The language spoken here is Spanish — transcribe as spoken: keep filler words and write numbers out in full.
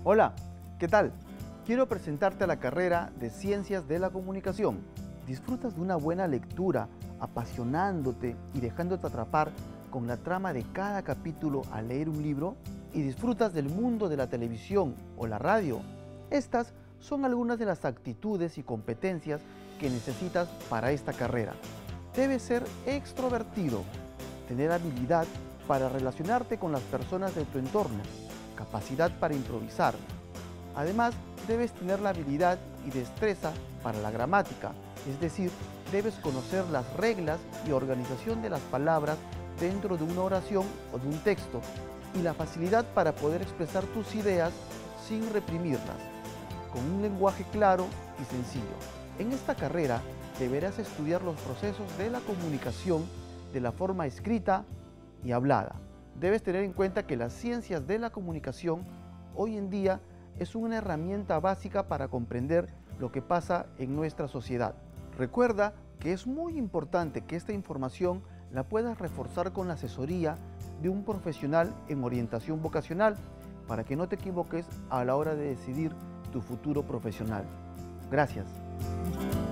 Hola, ¿qué tal? Quiero presentarte a la carrera de Ciencias de la Comunicación. ¿Disfrutas de una buena lectura, apasionándote y dejándote atrapar con la trama de cada capítulo al leer un libro? ¿Y disfrutas del mundo de la televisión o la radio? Estas son algunas de las actitudes y competencias que necesitas para esta carrera. Debes ser extrovertido, tener habilidad para relacionarte con las personas de tu entorno, capacidad para improvisar. Además, debes tener la habilidad y destreza para la gramática, es decir, debes conocer las reglas y organización de las palabras dentro de una oración o de un texto, y la facilidad para poder expresar tus ideas sin reprimirlas, con un lenguaje claro y sencillo. En esta carrera deberás estudiar los procesos de la comunicación de la forma escrita y hablada. Debes tener en cuenta que las ciencias de la comunicación hoy en día es una herramienta básica para comprender lo que pasa en nuestra sociedad. Recuerda que es muy importante que esta información la puedas reforzar con la asesoría de un profesional en orientación vocacional para que no te equivoques a la hora de decidir tu futuro profesional. Gracias.